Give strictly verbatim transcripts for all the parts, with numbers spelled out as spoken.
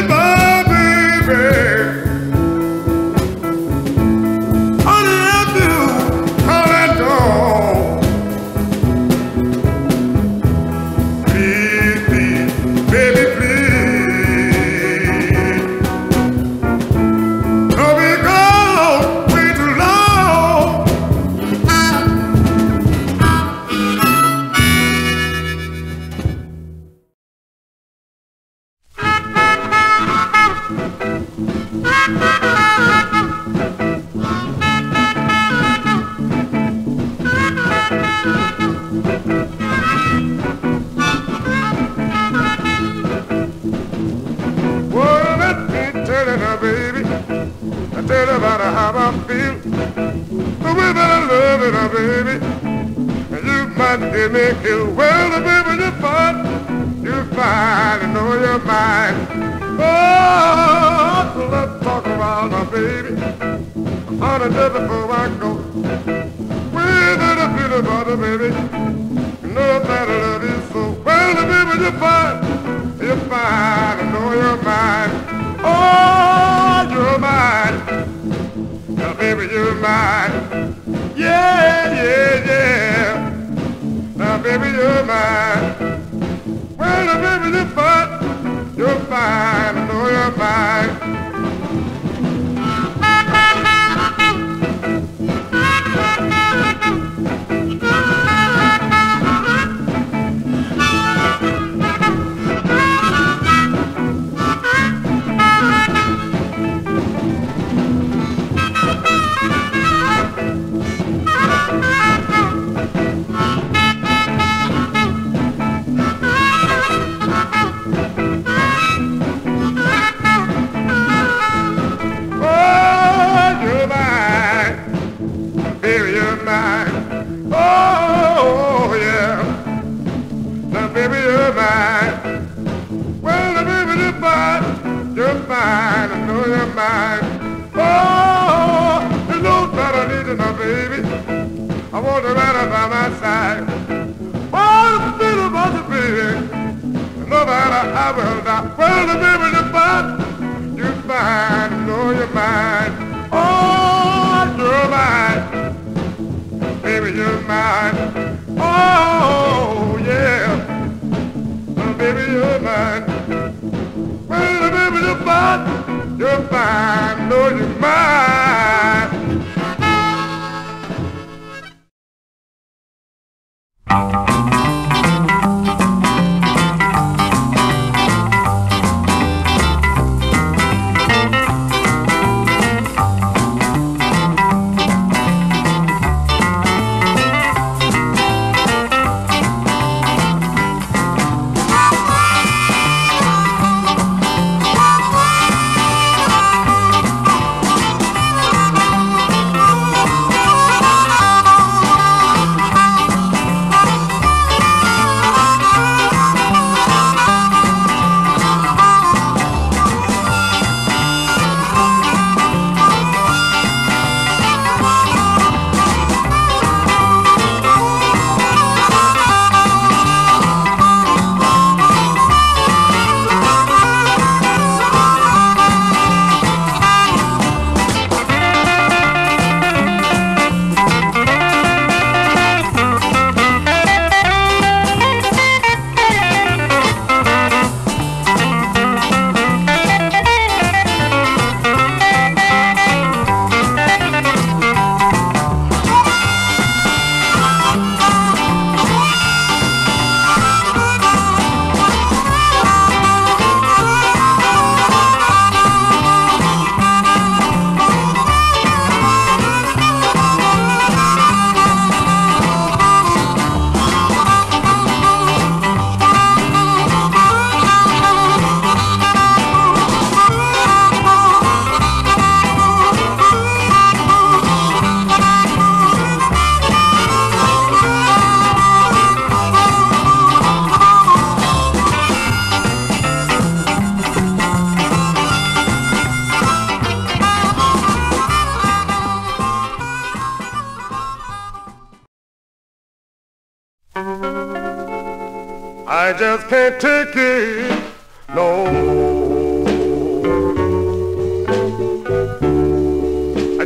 I just can't take it no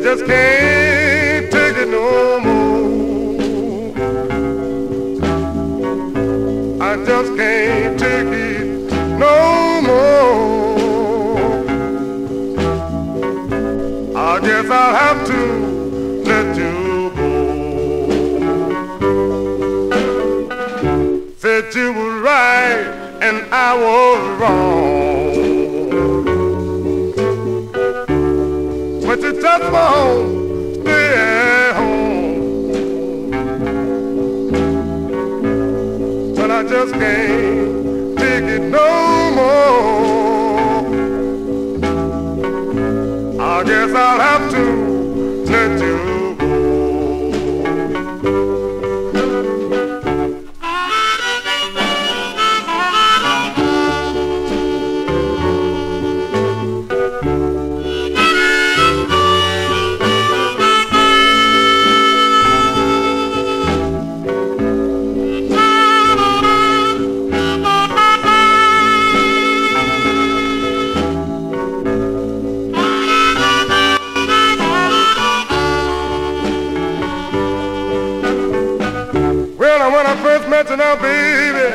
just can't take it no more. I just can't take it no more. I guess I'll have to let you go. Said you were right and I was wrong, but you just won't stay at home. But I just can't take it no more. I guess I'll have to let you go. When I first met you now, baby,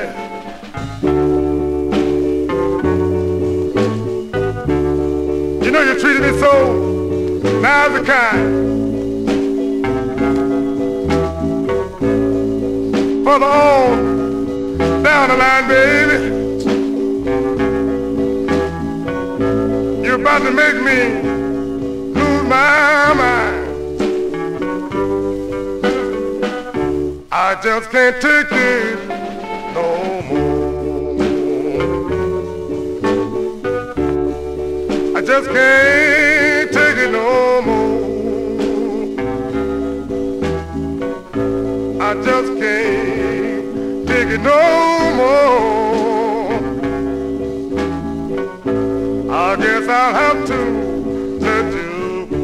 you know you treated me so nice and kind. Further on down the line, baby, you're about to make me lose my mind. I just can't take it no more. I just can't take it no more. I just can't take it no more. I guess I'll have to let you go.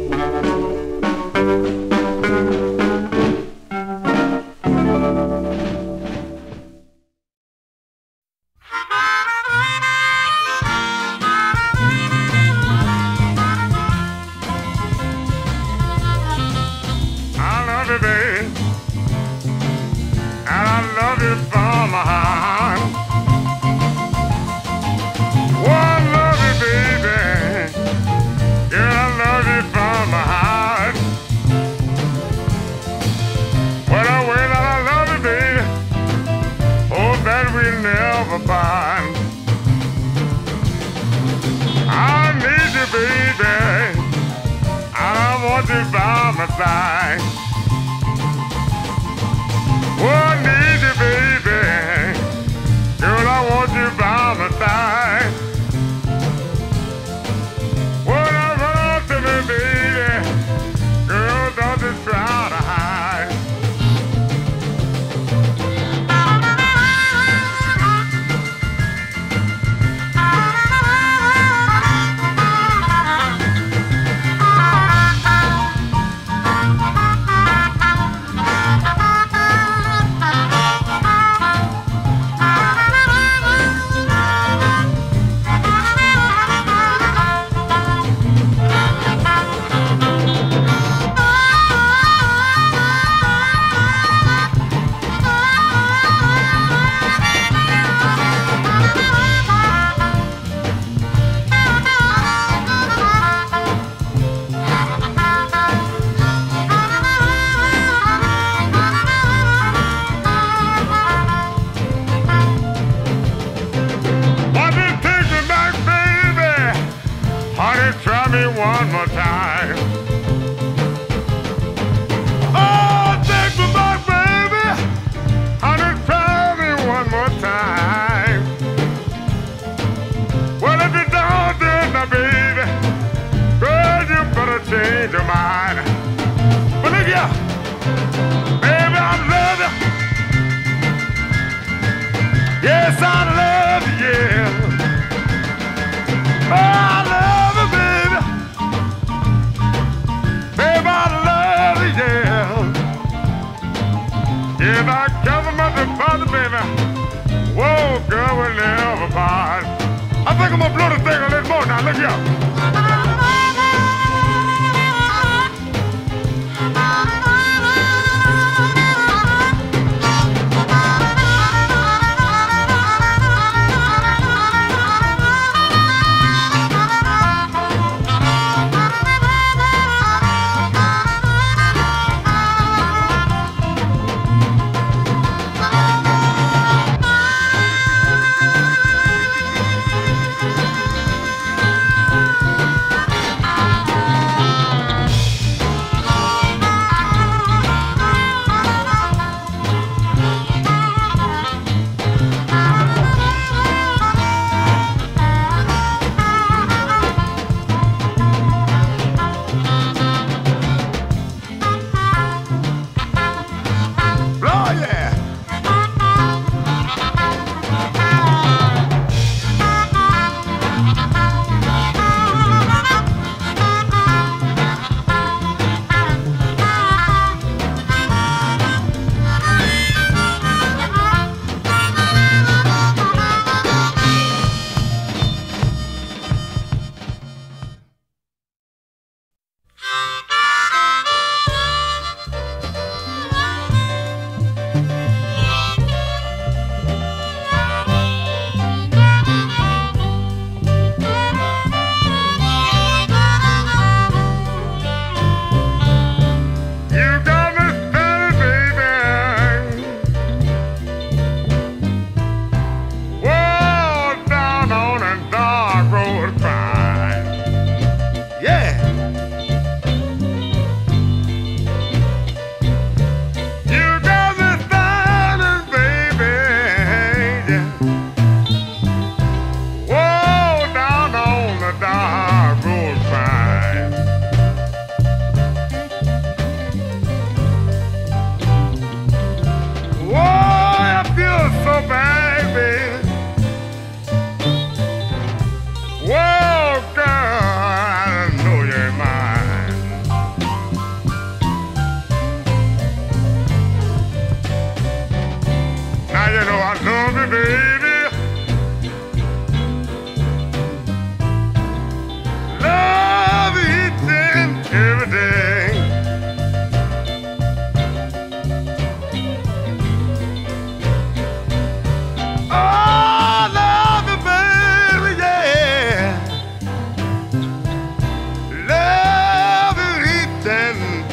I think I'm gonna blow the thing a little more now. Look here.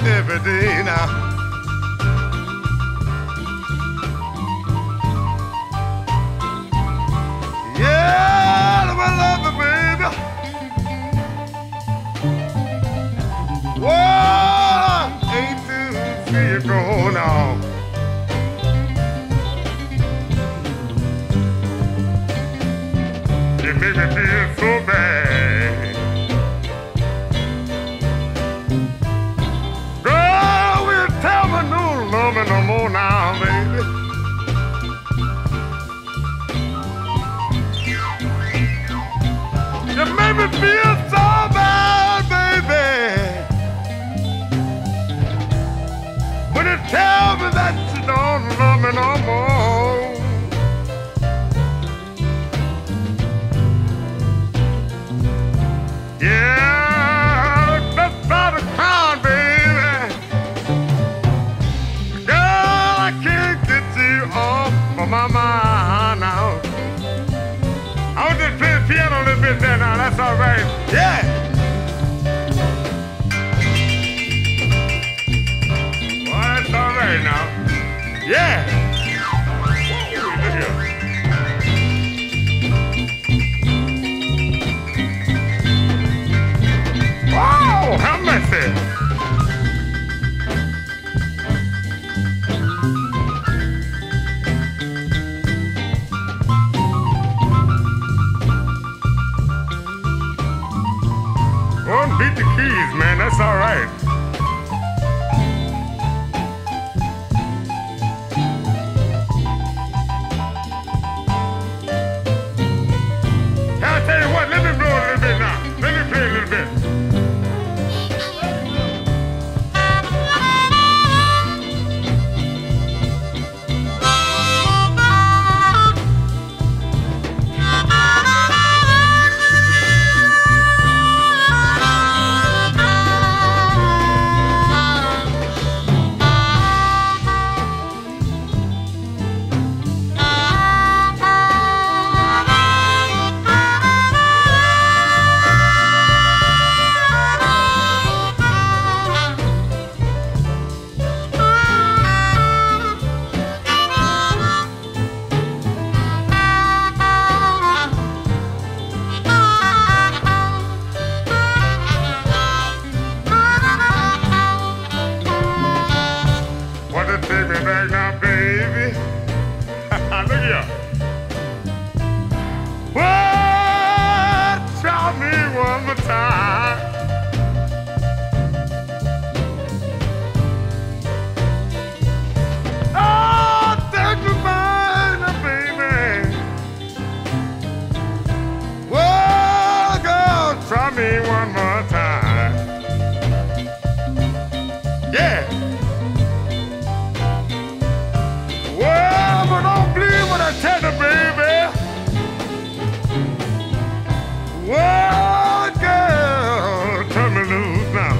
every day now. Yeah, I love you, baby. Whoa, I hate to see you go now. You make me feel so bad. Girl, will you tell me no love me no more now, baby? You make me feel so bad, baby. When you tell me that you don't love me no more. Yeah, that's about a crown, baby. Girl, I can't get you off of my mind now. I was just playing piano a little bit there now, that's all right. Yeah. Well, that's all right now. Yeah. Whoa, look here. Wow, have mercy. Go and beat the keys, man. That's all right. I'll tell you what, let me blow a little bit now. Let me play a little bit. Take me back now, baby. Look here. Well, try me one more time. Oh, take me back now, baby. Well, girl, try me one more time. Yeah. Well, but don't believe what I tell you, baby. Well, girl, turn me loose now.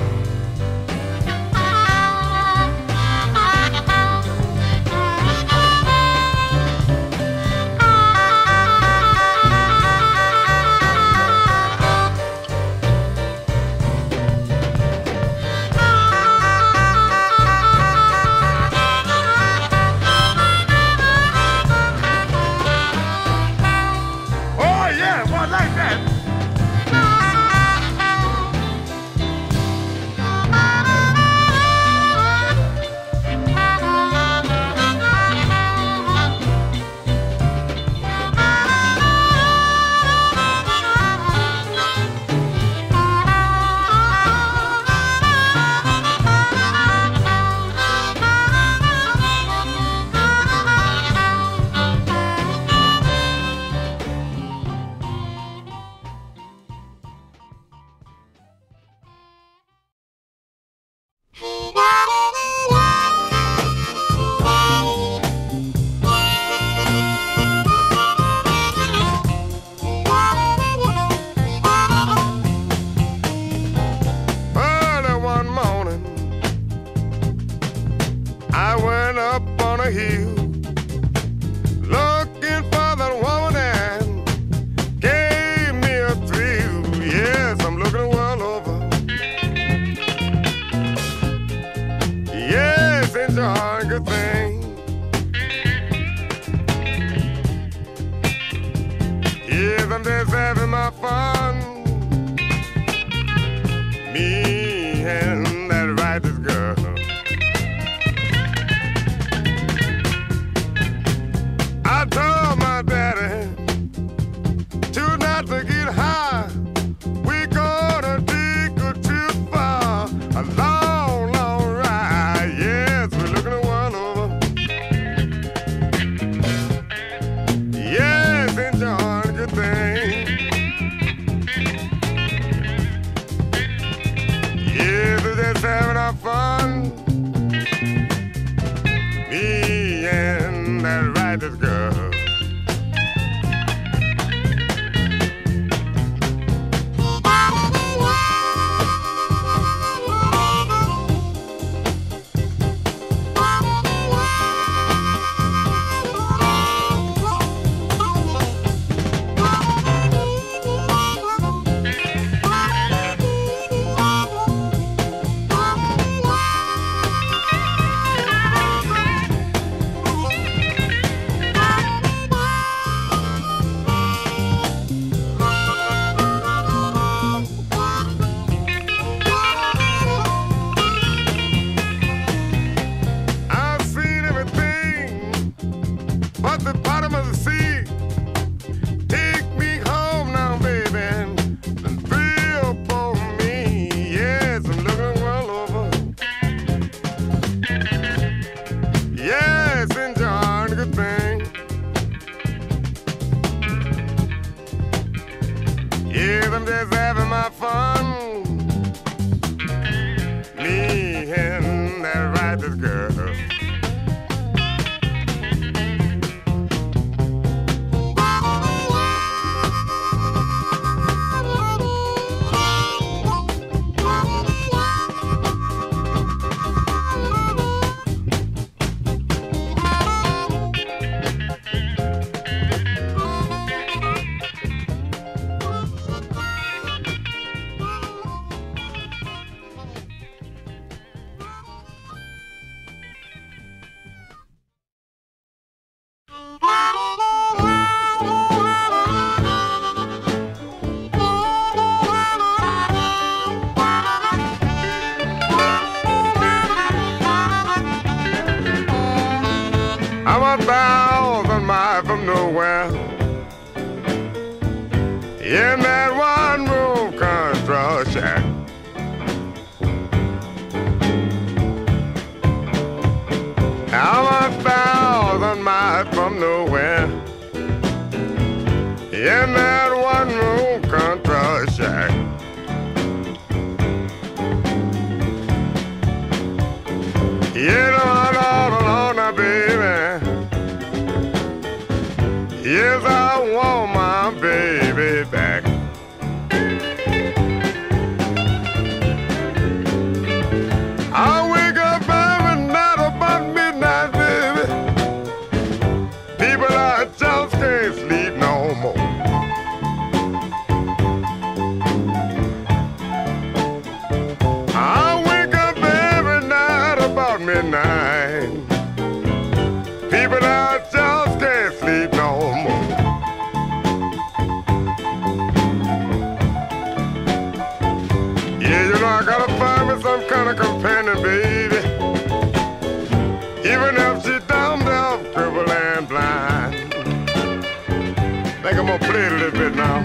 thousand miles from nowhere. In that one room control shack. I'm a thousand miles from nowhere. In that one room control shack. You know I'm all alone now, baby. Yes, I want my baby back. I wake up every night about midnight, baby. People I just can't sleep no more. I wake up every night about midnight. People I just can't sleep no more. Yeah, you know I gotta find me some kind of companion, baby. Even if she dumb, dumb, crippled and blind. Think I'm gonna play it a little bit now.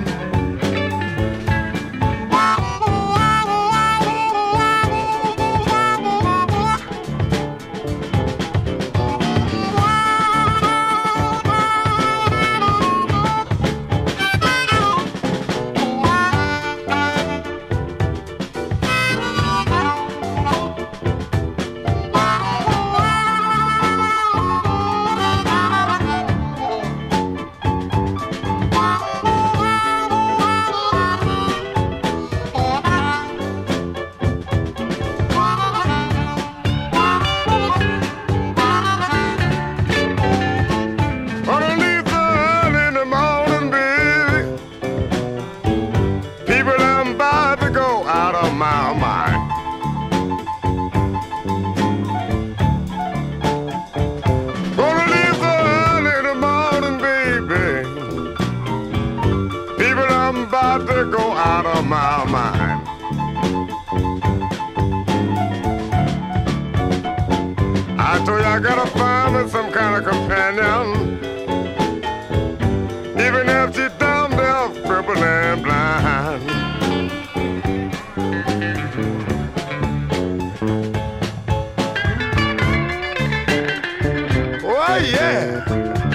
To go out of my mind. I told you I gotta find me some kind of companion. Even if she's dumb, deaf, crippled and blind. Oh yeah.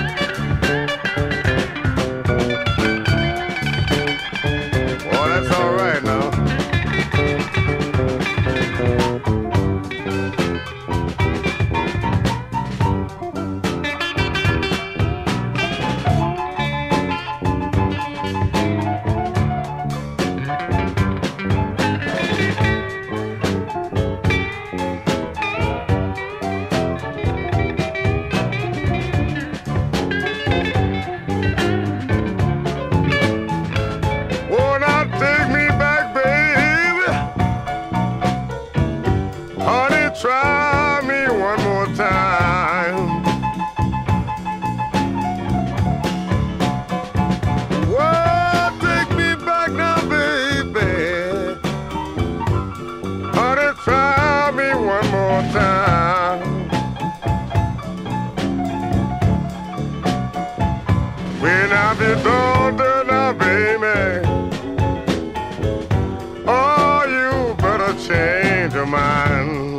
Try me one more time. Well, take me back now, baby. Honey, try me one more time. When I be older now, baby, oh, you better change your mind.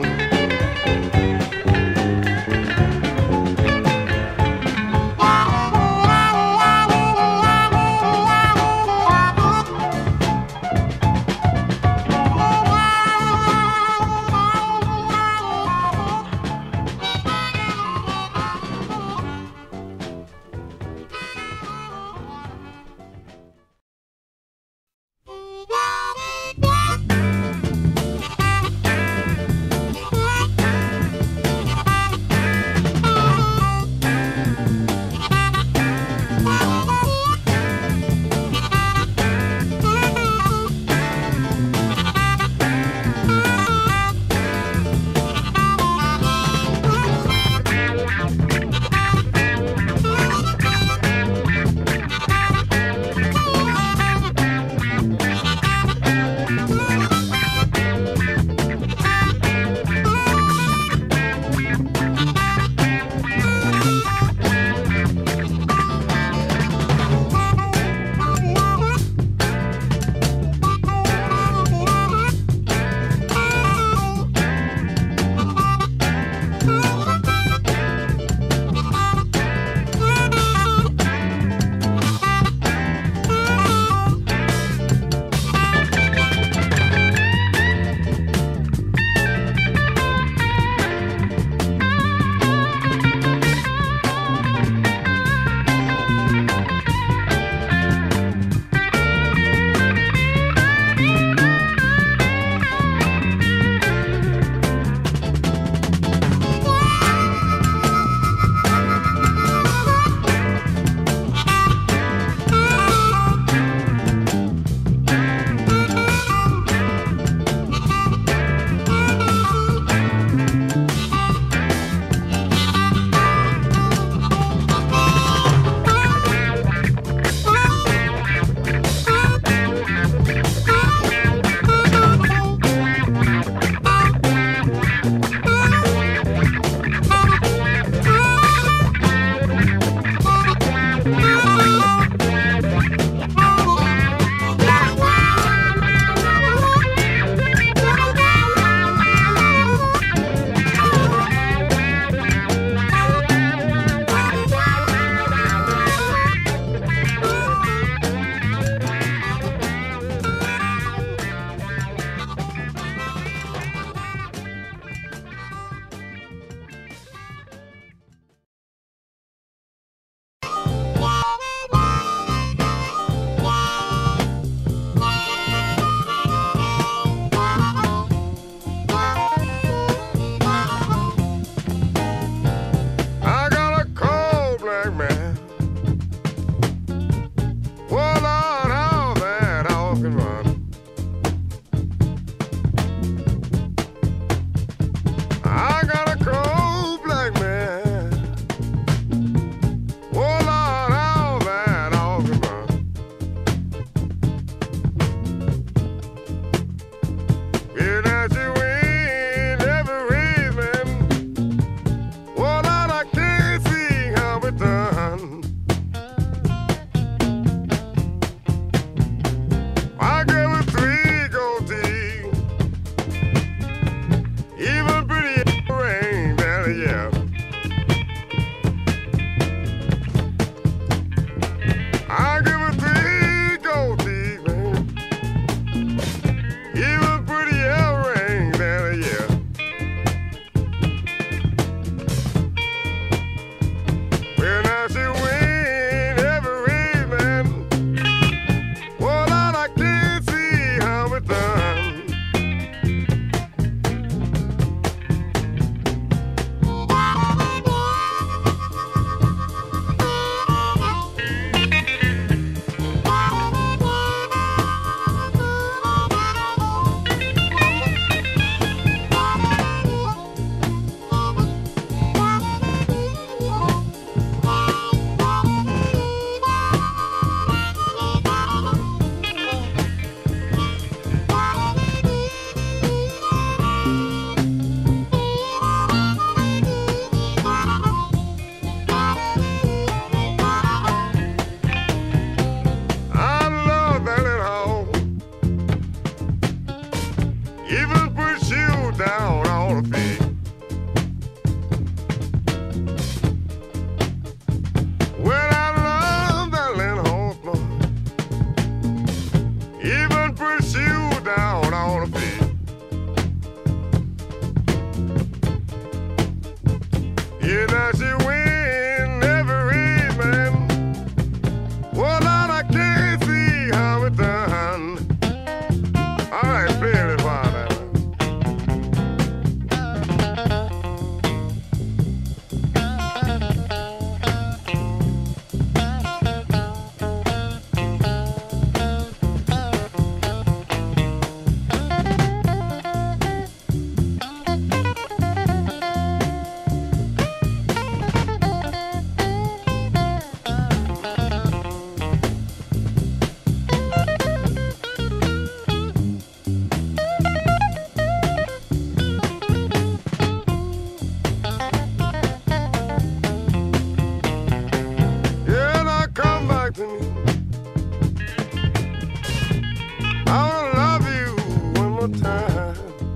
time.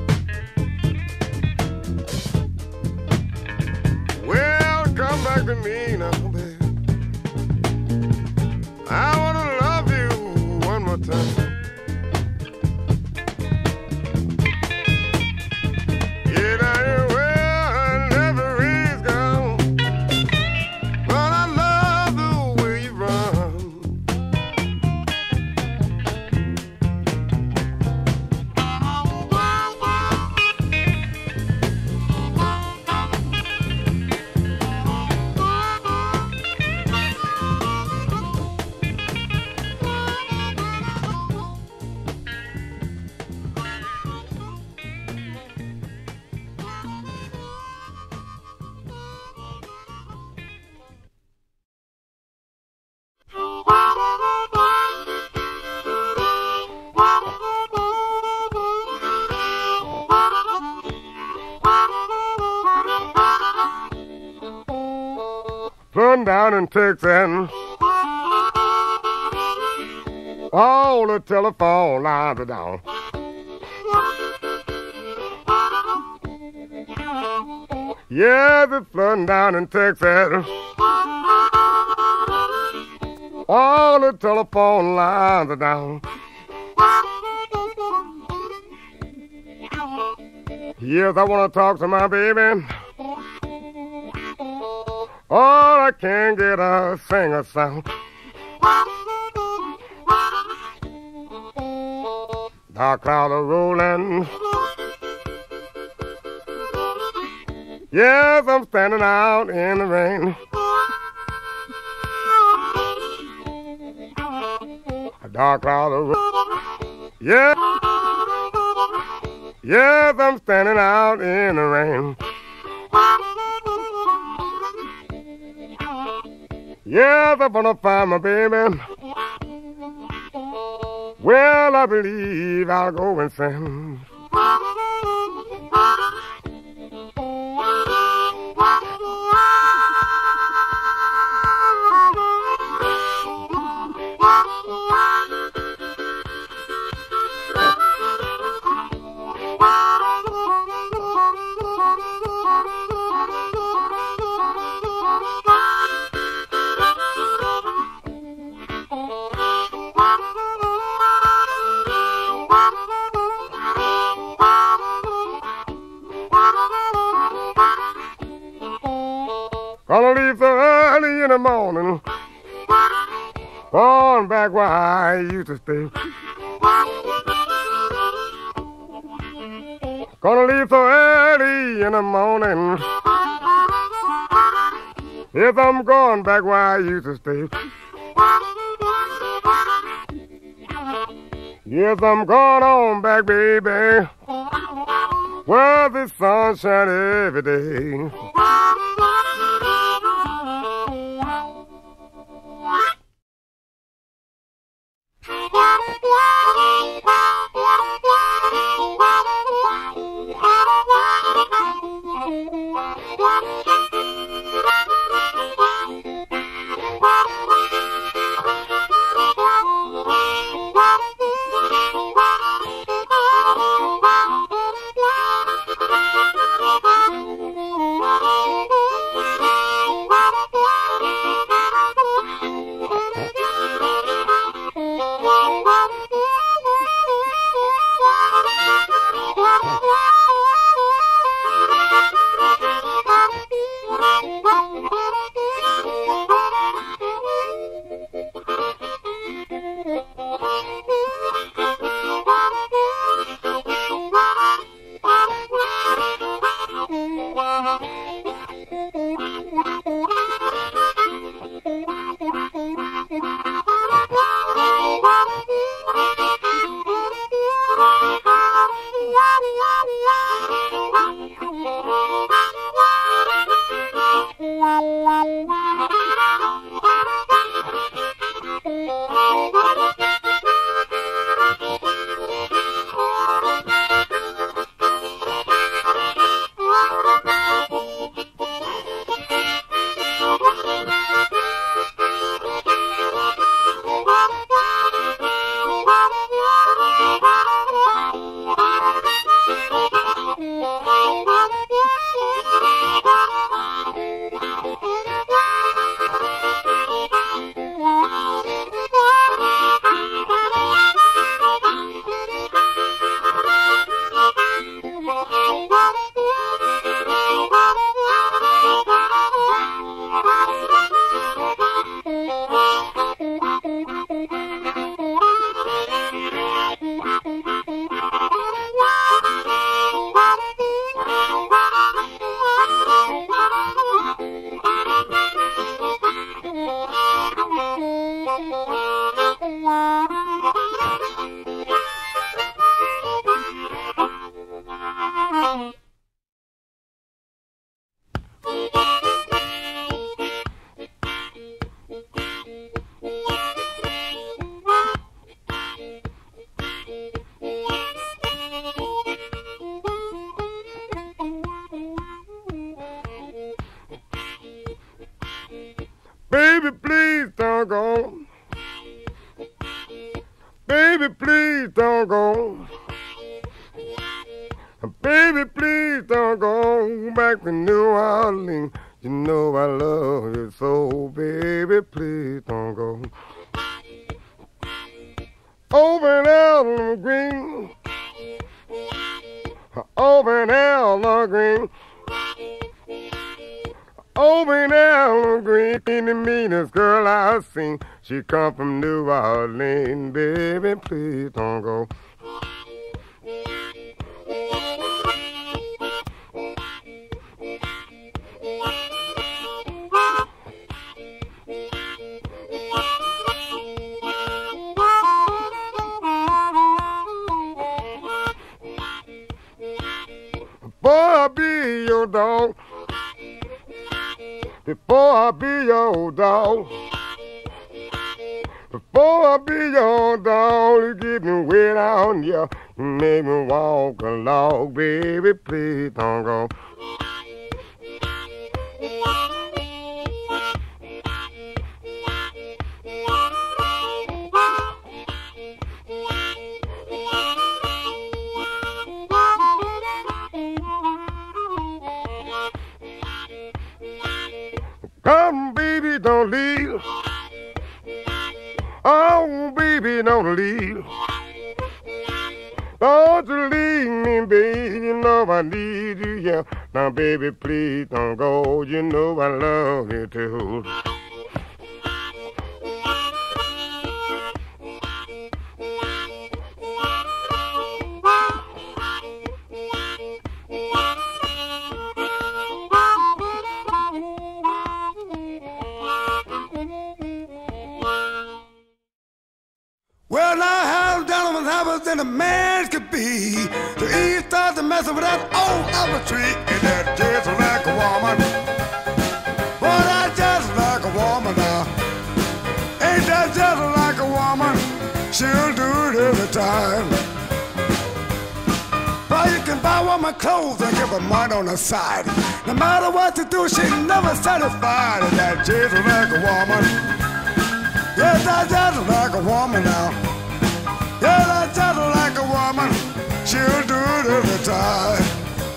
Well, come back to me now, baby. I wanna love you one more time. Yeah, I am well, never is gone, but I love the way you run. Flooding down in Texas, all the telephone lines are down. Yeah, it's flooding down in Texas, all the telephone lines are down. Yes, I want to talk to my baby. All I can't get a single sound. Dark clouds are rolling. Yes, I'm standing out in the rain. Dark clouds are rolling. Yeah. Yes, I'm standing out in the rain. Yes, I'm gonna find my baby. Well, I believe I'll go and sing. Gonna leave so early in the morning, going back where I used to stay. Gonna leave so early in the morning, yes, I'm going back where I used to stay. Yes, I'm going on back, baby, where the sun shines every day. Baby, please don't go. Baby, please don't go. Baby, please don't go back to New Orleans. You know I love you so, baby, please don't go. Over in Elm Green, over in Elm Green, over in Elm Green, the meanest girl I've seen. She come from New Orleans, baby, please don't go. Before I be your dog, before I be your dog, before I be your dog, you get me way down here, you make me walk along, baby, please don't go. Come, baby, don't leave. Oh, baby, don't leave. Don't you leave me, baby. You know I need you, yeah. Now, baby, please don't go. You know I love you too. Well, now, how gentlemen happens than a man could be. The east starts to mess with that old apple tree. And that just like a woman. Boy, that's just like a woman now. Ain't that just like a woman? She'll do it every time. Well, you can buy woman clothes and give her money on the side. No matter what you do, she's never satisfied. And that's just like a woman. Yes, that's just like a woman now. Yeah, that's just like a woman. She'll do it every time.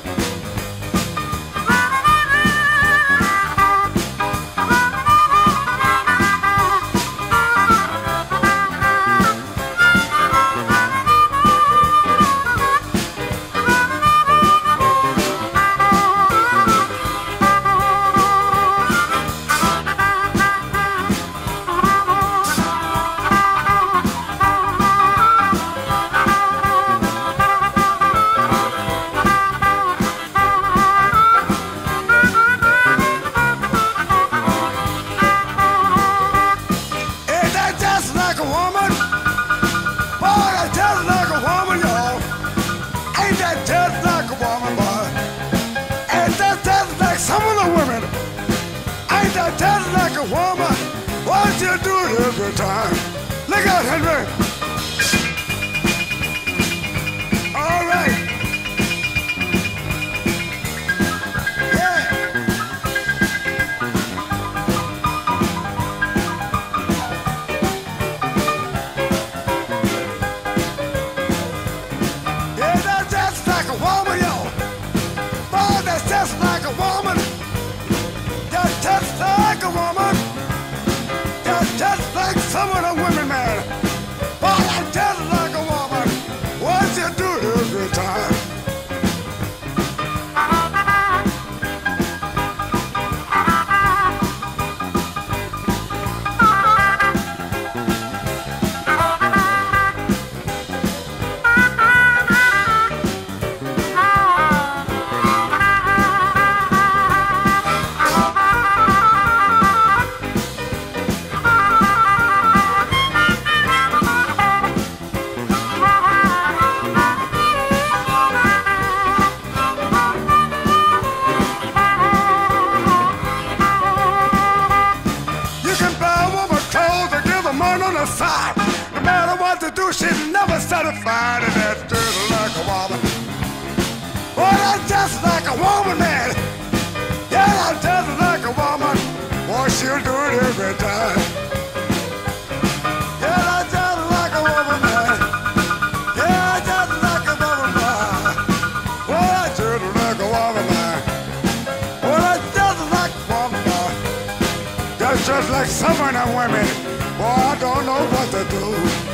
Just like a woman, why don't you do it every time? Look out, Henry. All right. Yeah. Yeah, that's just never satisfied, and that's just like a woman. Boy, that's just like a woman, man. Yeah, that's just like a woman. Boy, she'll do it every time. Yeah, that's just like a woman, man. Yeah, just like a woman, man. Boy, that's just like a woman, man. Boy, that's just like a woman, man. That's just like some of them women. Boy, I don't know what to do.